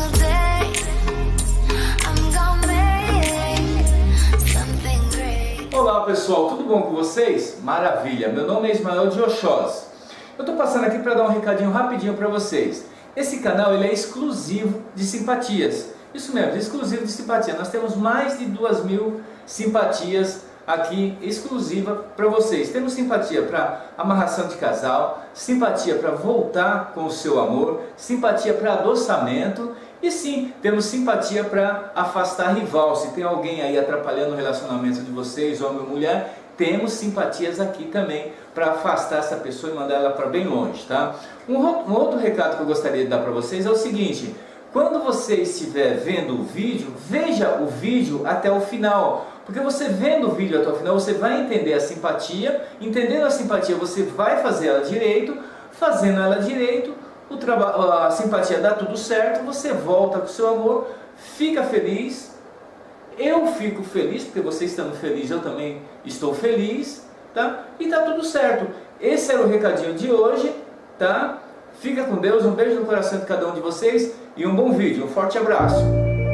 single day I'm gonna make something great. Olá pessoal, tudo bom com vocês? Maravilha, meu nome é Ismael de Oxós. Eu tô passando aqui para dar um recadinho rapidinho para vocês. Esse canal ele é exclusivo de simpatias. Isso mesmo, exclusivo de simpatia. Nós temos mais de 2.000 simpatias aqui exclusiva para vocês. Temos simpatia para amarração de casal, simpatia para voltar com o seu amor, simpatia para adoçamento e sim, temos simpatia para afastar rival. Se tem alguém aí atrapalhando o relacionamento de vocês, homem ou mulher, temos simpatias aqui também para afastar essa pessoa e mandar ela para bem longe, tá? Um outro recado que eu gostaria de dar para vocês é o seguinte: quando você estiver vendo o vídeo, veja o vídeo até o final. Porque você vendo o vídeo até o final, você vai entender a simpatia. Entendendo a simpatia, você vai fazer ela direito. Fazendo ela direito, a simpatia dá tudo certo. Você volta com o seu amor, fica feliz. Eu fico feliz, porque você estando feliz, eu também estou feliz, tá? E tá tudo certo. Esse era o recadinho de hoje, tá? Fica com Deus, um beijo no coração de cada um de vocês e um bom vídeo. Um forte abraço.